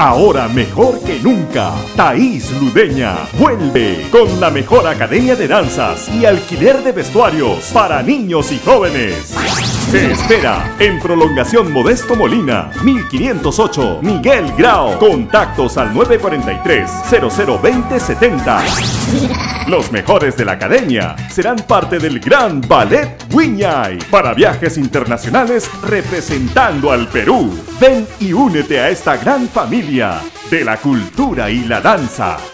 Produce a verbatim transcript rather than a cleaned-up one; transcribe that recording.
ahora mejor que nunca. Thaís Ludeña vuelve con la mejor academia de danzas y alquiler de vestuarios para niños y jóvenes. Te espera en Prolongación Modesto Molina, mil quinientos ocho, Miguel Grau. Contactos al nueve cuatro tres, cero cero dos cero siete cero. Los mejores de la academia serán parte del Gran Ballet Wiñay para viajes internacionales representando al Perú. Ven y únete a esta gran familia de la cultura y la danza.